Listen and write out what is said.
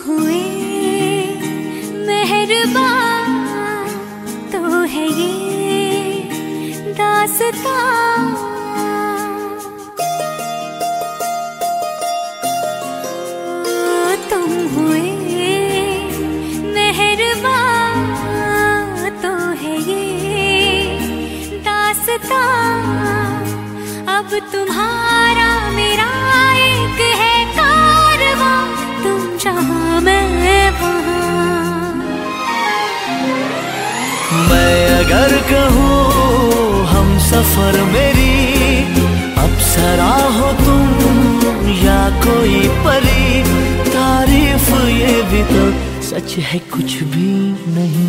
हुए मेहरबान, तो है ये दास्तां। तुम हुए मेहरबान, तो है ये दास्तां। अब तुम्हारा मेरा एक है कारवां, तुम जहां मैं वहां। मैं अगर कहूँ हम सफर मेरी अप्सरा हो तुम या कोई परी, तारीफ ये भी तो सच है कुछ भी नहीं।